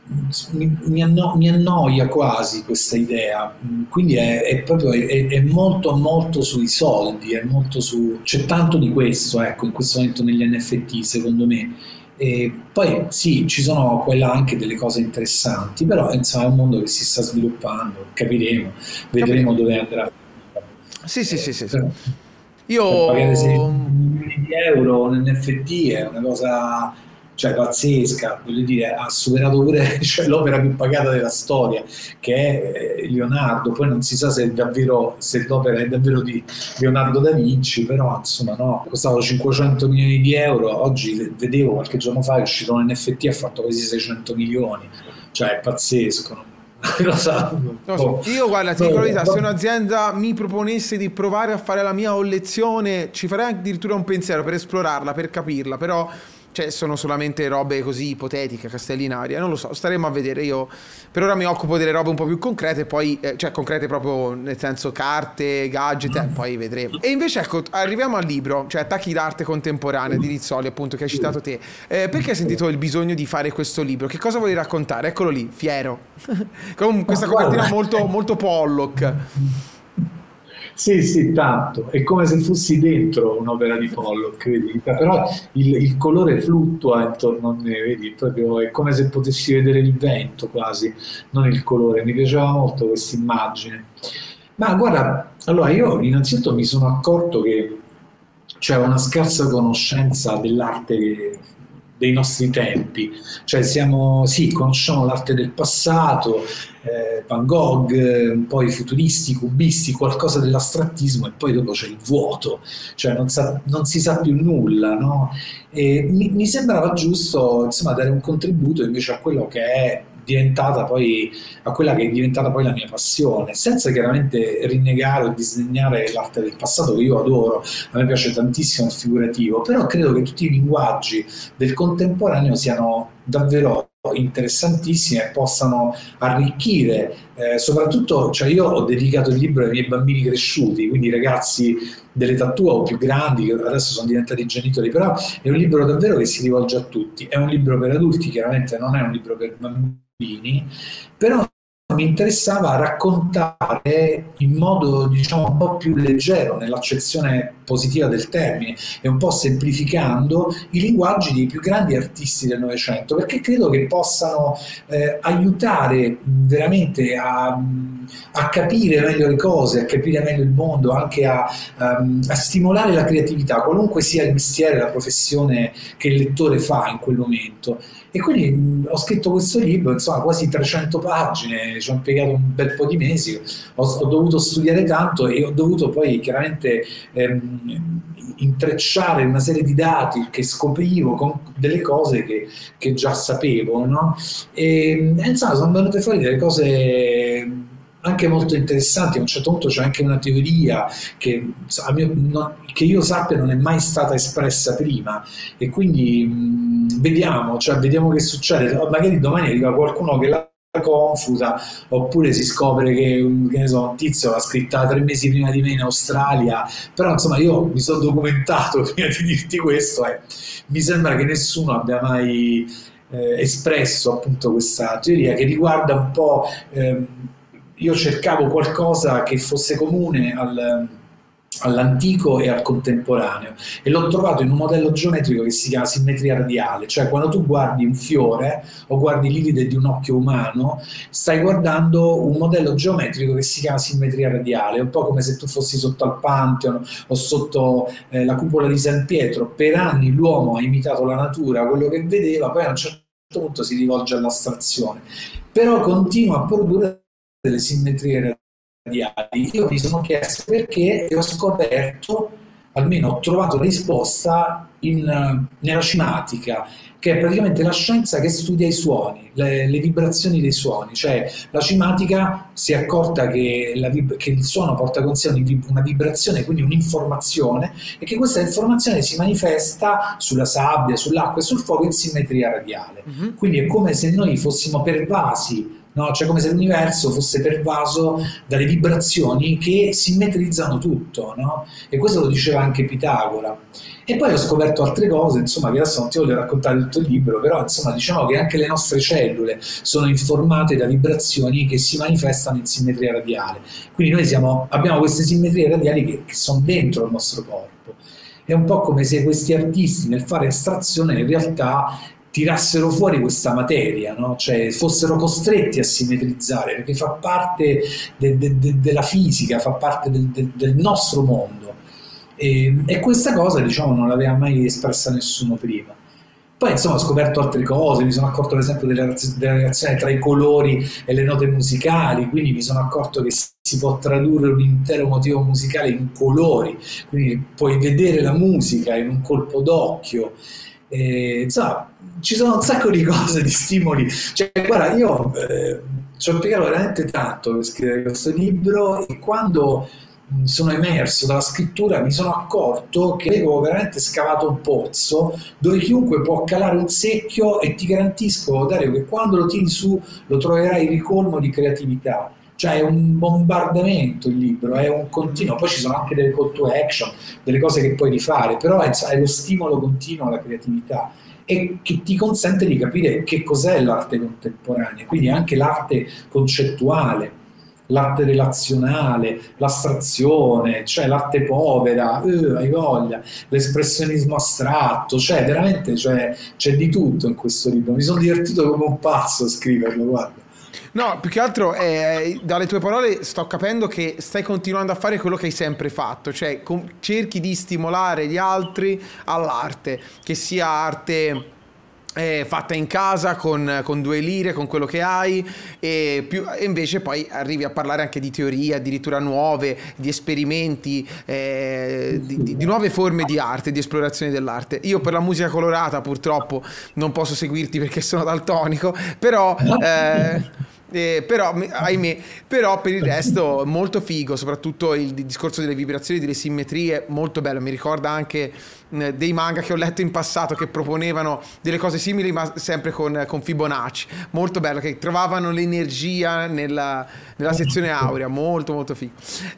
[SPEAKER 2] mi, mi anno- mi annoia quasi questa idea, quindi è, è proprio è, è molto molto sui soldi, è molto su, c'è tanto di questo, ecco, in questo momento negli N F T secondo me. E poi sì, ci sono quella anche delle cose interessanti, però insomma è un mondo che si sta sviluppando, capiremo, vedremo
[SPEAKER 1] Capiremo.
[SPEAKER 2] dove andrà.
[SPEAKER 1] Sì, sì, sì,
[SPEAKER 2] Eh,
[SPEAKER 1] sì, sì.
[SPEAKER 2] però, per pagare sei
[SPEAKER 1] Io...
[SPEAKER 2] milioni di euro un N F T è una cosa, cioè, pazzesca, voglio dire, ha superato pure cioè, l'opera più pagata della storia, che è eh, Leonardo. Poi non si sa se, è davvero, se l'opera è davvero di Leonardo da Vinci, però insomma no, costava cinquecento milioni di euro. Oggi vedevo qualche giorno fa è uscito un N F T, ha fatto quasi seicento milioni, cioè è pazzesco, no? Una cosa un
[SPEAKER 1] Non lo so,
[SPEAKER 2] po'-
[SPEAKER 1] io guarda, ti dico la verità, se
[SPEAKER 2] no,
[SPEAKER 1] un'azienda mi proponesse di provare a fare la mia collezione, ci farei addirittura un pensiero per esplorarla, per capirla, però cioè, sono solamente robe così ipotetiche, castelli in aria, non lo so, staremo a vedere. Io per ora mi occupo delle robe un po' più concrete, poi, eh, cioè concrete proprio nel senso carte, gadget, eh, poi vedremo. E invece ecco, arriviamo al libro, cioè Attacchi d'arte contemporanea di Rizzoli, appunto, che hai citato te. Eh, perché hai sentito il bisogno di fare questo libro? Che cosa volevi raccontare? Eccolo lì, fiero. Con
[SPEAKER 2] ma
[SPEAKER 1] questa
[SPEAKER 2] guarda,
[SPEAKER 1] copertina molto, molto Pollock.
[SPEAKER 2] sì, sì, tanto, è come se fossi dentro un'opera di Pollock, vedi? Però il, il colore fluttua intorno a me, vedi? Proprio è come se potessi vedere il vento quasi, non il colore. Mi piaceva molto questa immagine. Ma guarda, allora io innanzitutto mi sono accorto che c'è una scarsa conoscenza dell'arte dei nostri tempi, cioè siamo, sì, conosciamo l'arte del passato, eh, Van Gogh, eh, un po' i futuristi, i cubisti, qualcosa dell'astrattismo e poi dopo c'è il vuoto, cioè non, sa- non si sa più nulla, no? E mi, mi sembrava giusto, insomma, dare un contributo invece a quello che è diventata poi, a quella che è diventata poi la mia passione, senza chiaramente rinnegare o disdegnare l'arte del passato che io adoro, a me piace tantissimo il figurativo, però credo che tutti i linguaggi del contemporaneo siano davvero interessantissimi e possano arricchire, eh, soprattutto, cioè io ho dedicato il libro ai miei bambini cresciuti, quindi ragazzi dell'età tua o più grandi, che adesso sono diventati genitori, però è un libro davvero che si rivolge a tutti, è un libro per adulti, chiaramente non è un libro per bambini, però mi interessava raccontare in modo, diciamo, un po' più leggero, nell'accezione positiva del termine, e un po' semplificando i linguaggi dei più grandi artisti del Novecento, perché credo che possano eh, aiutare veramente a, a capire meglio le cose, a capire meglio il mondo, anche a, um, a stimolare la creatività, qualunque sia il mestiere, la professione che il lettore fa in quel momento. E quindi mh, ho scritto questo libro, insomma, quasi trecento pagine, ci ho impiegato un bel po' di mesi, ho, ho dovuto studiare tanto e ho dovuto poi chiaramente ehm, intrecciare una serie di dati che scoprivo con delle cose che, che già sapevo, no? E, e insomma, sono venute fuori delle cose anche molto interessanti. A un certo punto c'è anche una teoria che, a mio- no- che io sappia non è mai stata espressa prima, e quindi mh, vediamo, cioè, vediamo che succede. Magari domani arriva qualcuno che la confuta, oppure si scopre che, un- che ne so, un tizio l'ha scritta tre mesi prima di me in Australia, però insomma io mi sono documentato prima di dirti questo e mi sembra che nessuno abbia mai eh, espresso appunto questa teoria che riguarda un po', ehm, io cercavo qualcosa che fosse comune al, all'antico e al contemporaneo, e l'ho trovato in un modello geometrico che si chiama simmetria radiale, cioè quando tu guardi un fiore o guardi l'iride di un occhio umano, stai guardando un modello geometrico che si chiama simmetria radiale, un po' come se tu fossi sotto al Pantheon o sotto eh, la cupola di San Pietro. Per anni l'uomo ha imitato la natura, quello che vedeva, poi a un certo punto si rivolge all'astrazione, però continua a produrre delle simmetrie radiali. Io mi sono chiesto perché e ho scoperto, almeno ho trovato la risposta in, nella cimatica, che è praticamente la scienza che studia i suoni, le, le vibrazioni dei suoni. Cioè la cimatica si è accorta che, la, che il suono porta con sé una vibrazione, quindi un'informazione, e che questa informazione si manifesta sulla sabbia, sull'acqua e sul fuoco in simmetria radiale.
[SPEAKER 1] Mhm.
[SPEAKER 2] Quindi è come se noi fossimo pervasi no? Cioè come se l'universo fosse pervaso dalle vibrazioni che simmetrizzano tutto, no? E questo lo diceva anche Pitagora. E poi ho scoperto altre cose, insomma, che adesso non ti voglio raccontare tutto il libro, però insomma diciamo che anche le nostre cellule sono informate da vibrazioni che si manifestano in simmetria radiale. Quindi noi siamo, abbiamo queste simmetrie radiali che, che sono dentro il nostro corpo. È un po' come se questi artisti nel fare astrazione in realtà tirassero fuori questa materia, no? Cioè fossero costretti a simmetrizzare, perché fa parte de, de, de, della fisica, fa parte del, de, del nostro mondo. E, e questa cosa, diciamo, non l'aveva mai espressa nessuno prima. Poi, insomma, ho scoperto altre cose, mi sono accorto, per esempio, della, della relazione tra i colori e le note musicali, quindi mi sono accorto che si può tradurre un intero motivo musicale in colori, quindi puoi vedere la musica in un colpo d'occhio. E, insomma, ci sono un sacco di cose, di stimoli. Cioè, guarda, io eh, ci ho impiegato veramente tanto per scrivere questo libro e quando sono emerso dalla scrittura mi sono accorto che avevo veramente scavato un pozzo dove chiunque può calare un secchio e ti garantisco, Dario, che quando lo tiri su lo troverai ricolmo di creatività. Cioè è un bombardamento il libro, è un continuo, poi ci sono anche delle call to action, delle cose che puoi rifare, però è, è lo stimolo continuo alla creatività e che ti consente di capire che cos'è l'arte contemporanea, quindi anche l'arte concettuale, l'arte relazionale, l'astrazione, cioè l'arte povera, eh, hai voglia, l'espressionismo astratto, cioè veramente c'è cioè, di tutto in questo libro. Mi sono divertito come un pazzo a scriverlo, guarda.
[SPEAKER 1] No, più che altro eh, dalle tue parole sto capendo che stai continuando a fare quello che hai sempre fatto, cioè com- cerchi di stimolare gli altri all'arte, che sia arte eh, fatta in casa con, con due lire, con quello che hai, e, più, e invece poi arrivi a parlare anche di teorie addirittura nuove, di esperimenti, eh, di, di, di nuove forme di arte, di esplorazione dell'arte. Io per la musica colorata purtroppo non posso seguirti perché sono daltonico, però... Eh, Eh, però, ahimè, però per il resto molto figo, soprattutto il discorso delle vibrazioni, delle simmetrie, molto bello. Mi ricorda anche eh, dei manga che ho letto in passato che proponevano delle cose simili ma sempre con, con Fibonacci, molto bello, che trovavano l'energia nella, nella sezione aurea, molto molto figo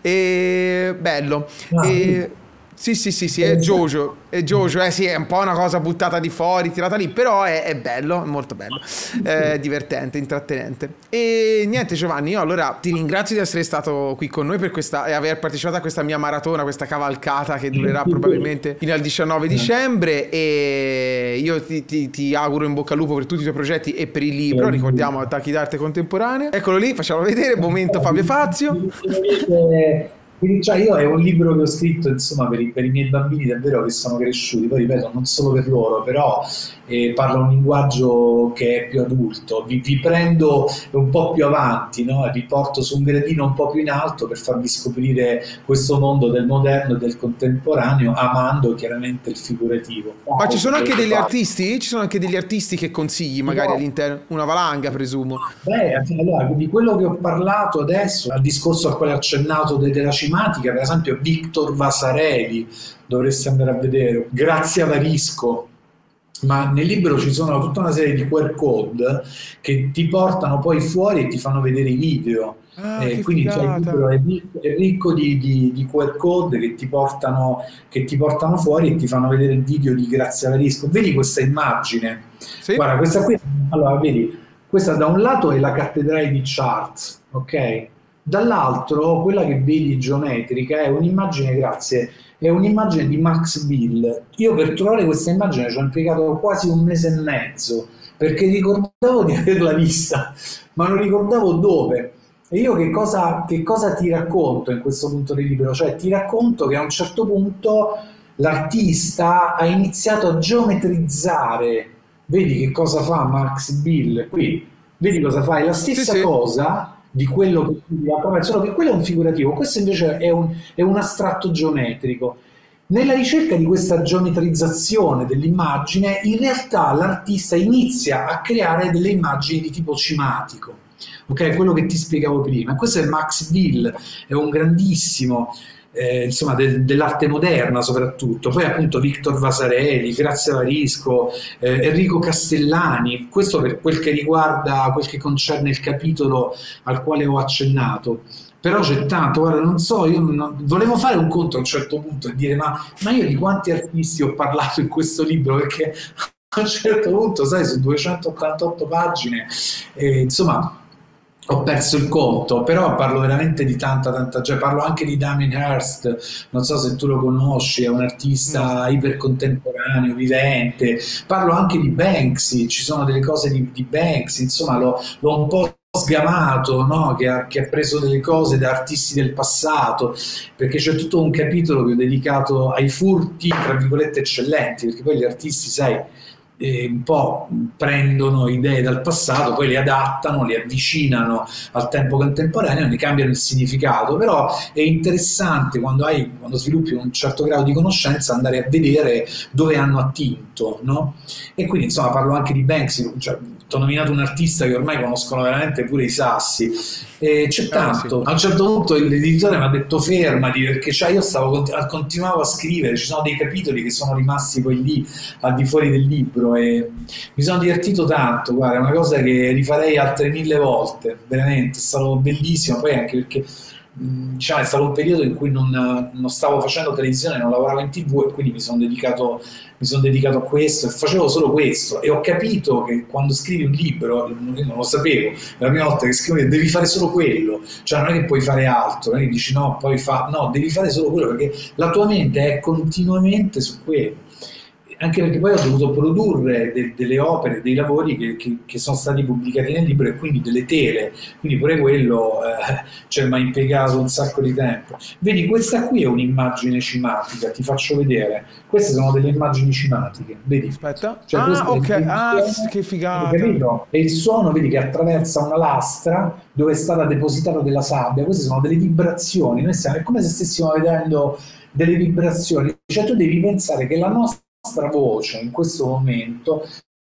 [SPEAKER 1] e bello. E, sì, sì, sì, sì, è Jojo, è Jojo, eh sì, è un po' una cosa buttata di fuori, tirata lì, però è, è bello, è molto bello, è divertente, intrattenente. E niente Giovanni, io allora ti ringrazio di essere stato qui con noi per questa e aver partecipato a questa mia maratona, questa cavalcata che durerà probabilmente fino al diciannove dicembre, e io ti, ti, ti auguro in bocca al lupo per tutti i tuoi progetti e per il libro, ricordiamo Attacchi d'arte contemporanea. Eccolo lì, facciamolo vedere, momento Fabio Fazio.
[SPEAKER 2] Quindi, cioè, io è un libro che ho scritto insomma per i, per i miei bambini davvero che sono cresciuti, poi ripeto non solo per loro, però eh, parla un linguaggio che è più adulto, vi, vi prendo un po' più avanti, no? Vi porto su un gradino un po' più in alto per farvi scoprire questo mondo del moderno e del contemporaneo, amando chiaramente il figurativo.
[SPEAKER 1] Ma ci sono anche degli artisti? Ci sono anche degli artisti che consigli magari no. all'interno? Una valanga presumo.
[SPEAKER 2] Beh, allora, di quello che ho parlato adesso, al discorso al quale ho accennato de, della cimatica, per esempio Victor Vasarely, dovresti andare a vedere, Grazia Varisco, ma nel libro ci sono tutta una serie di Q R code che ti portano poi fuori e ti fanno vedere i video.
[SPEAKER 1] Ah,
[SPEAKER 2] eh, quindi cioè, il libro è, è ricco di, di, di Q R code che ti, portano, che ti portano fuori e ti fanno vedere il video di Grazia Varisco. Vedi questa immagine? Sì. Guarda, questa qui, allora vedi, questa da un lato è la cattedrale di Chartres, ok? Dall'altro, quella che vedi geometrica è un'immagine, grazie, è un'immagine di Max Bill. Io per trovare questa immagine ci ho impiegato quasi un mese e mezzo, perché ricordavo di averla vista, ma non ricordavo dove. E io che cosa, che cosa ti racconto in questo punto del libro? Cioè ti racconto che a un certo punto l'artista ha iniziato a geometrizzare. Vedi che cosa fa Max Bill qui? Vedi cosa fa? È la stessa sì, sì. cosa di quello che tu solo che quello è un figurativo, questo invece è un, è un astratto geometrico. Nella ricerca di questa geometrizzazione dell'immagine, in realtà l'artista inizia a creare delle immagini di tipo cimatico, ok? Quello che ti spiegavo prima. Questo è Max Bill, è un grandissimo. eh, insomma, de- dell'arte moderna soprattutto. Poi appunto Victor Vasarely, Grazia Varisco, eh, Enrico Castellani, questo per quel che riguarda, quel che concerne il capitolo al quale ho accennato. Però c'è tanto, guarda, non so, io non- volevo fare un conto a un certo punto e dire ma, ma io di quanti artisti ho parlato in questo libro, perché a un certo punto, sai, su duecentottantotto pagine, eh, insomma, ho perso il conto, però parlo veramente di tanta, tanta, cioè parlo anche di Damien Hirst, non so se tu lo conosci, è un
[SPEAKER 1] No.
[SPEAKER 2] artista ipercontemporaneo, vivente, parlo anche di Banksy, ci sono delle cose di, di Banksy, insomma, l'ho l'ho un po' sgamato, no? Che ha, che ha preso delle cose da artisti del passato, perché c'è tutto un capitolo che ho dedicato ai furti, tra virgolette, eccellenti, perché poi gli artisti, sai, eh, un po' prendono idee dal passato, poi le adattano, le avvicinano al tempo contemporaneo, ne cambiano il significato, però è interessante quando, hai, quando sviluppi un certo grado di conoscenza andare a vedere dove hanno attinto, no? E quindi insomma parlo anche di Banksy, cioè, ti ho nominato un artista che ormai conoscono veramente pure i sassi, e c'è
[SPEAKER 1] Eh sì.
[SPEAKER 2] tanto. A un certo punto l'editore mi ha detto fermati, perché cioè, io stavo, continuavo a scrivere, ci sono dei capitoli che sono rimasti poi lì al di fuori del libro e mi sono divertito tanto, guarda, è una cosa che rifarei altre mille volte, veramente, è stato bellissimo, poi anche perché mh, diciamo, è stato un periodo in cui non, non stavo facendo televisione, non lavoravo in tv e quindi mi sono dedicato, mi sono dedicato a questo e facevo solo questo e ho capito che quando scrivi un libro, io non lo sapevo, la prima volta che scrivi devi fare solo quello, cioè non è che puoi fare altro, non è che dici no, poi fa, no, devi fare solo quello perché la tua mente è continuamente su quello, anche perché poi ho dovuto produrre de- delle opere, dei lavori che, che- che sono stati pubblicati nel libro e quindi delle tele, quindi pure quello eh, cioè, mi ha impiegato un sacco di tempo. Vedi, questa qui è un'immagine cimatica, ti faccio vedere. Queste sono delle immagini cimatiche, vedi?
[SPEAKER 1] Aspetta.
[SPEAKER 2] Cioè
[SPEAKER 1] Ah,
[SPEAKER 2] questo è il
[SPEAKER 1] ok. Ah, s-
[SPEAKER 2] pensiero,
[SPEAKER 1] che
[SPEAKER 2] hai
[SPEAKER 1] figata.
[SPEAKER 2] capito? E il suono, vedi che attraversa una lastra dove è stata depositata della sabbia. Queste sono delle vibrazioni. Noi stiamo, è come se stessimo vedendo delle vibrazioni. Cioè tu devi pensare che la nostra voce in questo momento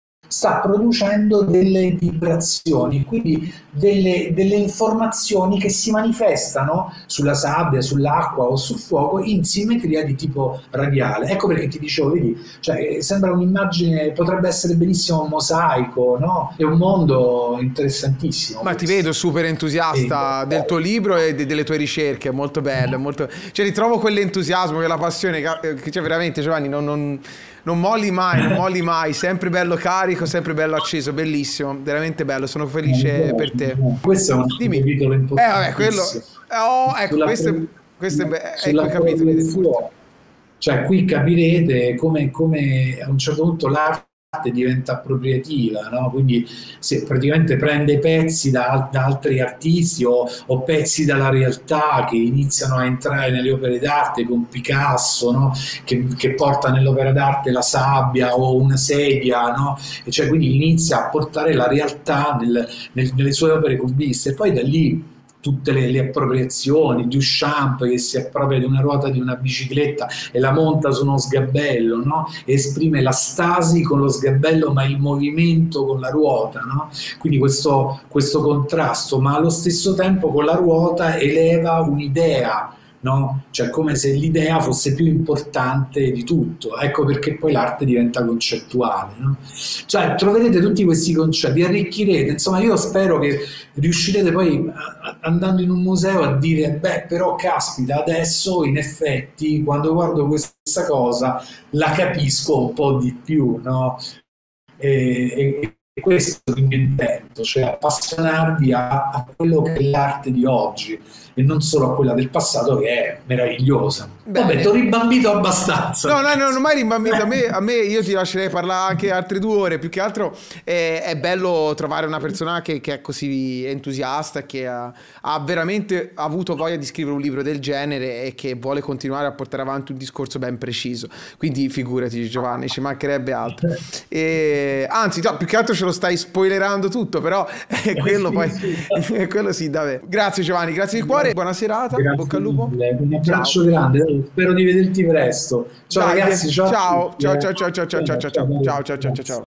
[SPEAKER 2] sta producendo delle vibrazioni, quindi delle, delle informazioni che si manifestano sulla sabbia, sull'acqua o sul fuoco in simmetria di tipo radiale. Ecco perché ti dicevo, vedi, cioè, sembra un'immagine, potrebbe essere benissimo un mosaico, no? È un mondo interessantissimo
[SPEAKER 1] Ma ti
[SPEAKER 2] questo.
[SPEAKER 1] vedo super
[SPEAKER 2] E,
[SPEAKER 1] entusiasta del tuo libro e de- delle tue ricerche, è molto bello, è molto... Cioè ritrovo quell'entusiasmo, quella passione che che c'è veramente, Giovanni, non, non- non molli mai, non molli mai, sempre bello carico, sempre bello acceso, bellissimo, veramente bello, sono
[SPEAKER 2] no, mi
[SPEAKER 1] felice
[SPEAKER 2] piace,
[SPEAKER 1] per
[SPEAKER 2] mi
[SPEAKER 1] te.
[SPEAKER 2] piace. Questo è un altro
[SPEAKER 1] Dimmi. Eh
[SPEAKER 2] capitolo
[SPEAKER 1] vabbè, quello...
[SPEAKER 2] importantissimo.
[SPEAKER 1] Oh, ecco, questo, è-
[SPEAKER 2] Sull'appro-
[SPEAKER 1] questo è, be- ecco i capitoli importanti.
[SPEAKER 2] sull'appropriazione. Cioè, qui capirete come, come a un certo punto l'arte diventa appropriativa, no? Quindi se praticamente prende pezzi da, da altri artisti o, o pezzi dalla realtà che iniziano a entrare nelle opere d'arte con Picasso, no? Che, che porta nell'opera d'arte la sabbia o una sedia, no? E cioè quindi inizia a portare la realtà nel- nel- nelle sue opere cubiste e poi da lì tutte le, le appropriazioni, Duchamp che si appropria di una ruota di una bicicletta e la monta su uno sgabello, no? E esprime la stasi con lo sgabello ma il movimento con la ruota, no? Quindi questo, questo contrasto, ma allo stesso tempo con la ruota eleva un'idea, no? Cioè come se l'idea fosse più importante di tutto, ecco perché poi l'arte diventa concettuale, no? Cioè troverete tutti questi concetti, arricchirete, insomma io spero che riuscirete poi andando in un museo a dire beh però caspita adesso in effetti quando guardo questa cosa la capisco un po' di più, no? E, e- e questo è il mio intento, cioè appassionarvi a, a quello che è l'arte di oggi e non solo a quella del passato che è meravigliosa. Vabbè, ti ho
[SPEAKER 1] Bene.
[SPEAKER 2] ribambito abbastanza,
[SPEAKER 1] No, no, no, non
[SPEAKER 2] penso.
[SPEAKER 1] mai rimbambito. A me, a me io ti lascerei parlare anche altre due ore. Più che altro è, è bello trovare una persona che, che è così entusiasta, che ha, ha veramente avuto voglia di scrivere un libro del genere e che vuole continuare a portare avanti un discorso ben preciso. Quindi figurati, Giovanni, ci mancherebbe altro. E, anzi, già, più che altro ce lo stai spoilerando tutto, però è
[SPEAKER 2] Eh,
[SPEAKER 1] quello
[SPEAKER 2] sì,
[SPEAKER 1] poi,
[SPEAKER 2] sì.
[SPEAKER 1] è quello sì, davvero. Grazie Giovanni, grazie di cuore, buona serata, bocca
[SPEAKER 2] Grazie
[SPEAKER 1] al lupo.
[SPEAKER 2] mille, un abbraccio
[SPEAKER 1] Ciao.
[SPEAKER 2] grande, dai, spero di vederti presto. Ciao
[SPEAKER 1] Dai,
[SPEAKER 2] ragazzi, ciao a tutti.
[SPEAKER 1] ciao, ciao,
[SPEAKER 2] eh.
[SPEAKER 1] ciao, ciao, ciao, ciao, ciao,
[SPEAKER 2] Ciao,
[SPEAKER 1] ciao,
[SPEAKER 2] ciao,
[SPEAKER 1] ciao, ciao, ciao, ciao, ciao,
[SPEAKER 2] grazie.
[SPEAKER 1] ciao.